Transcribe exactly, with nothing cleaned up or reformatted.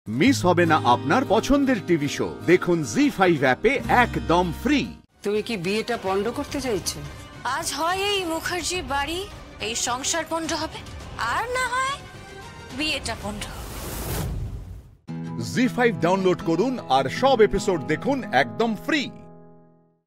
Miss হবে না আপনার পছন্দের টিভি শো। দেখুন জি ফাইভ অ্যাপে একদম ফ্রি। তুমি কি বিয়েটা পণ্ড করতে চাইছো? আজ হয় এই মুখার্জি বাড়ি, এই সংসার পণ্ড হবে, আর না হয় বিয়েটা পণ্ড। জি ফাইভ ডাউনলোড করুন আর সব এপিসোড দেখুন একদম ফ্রি।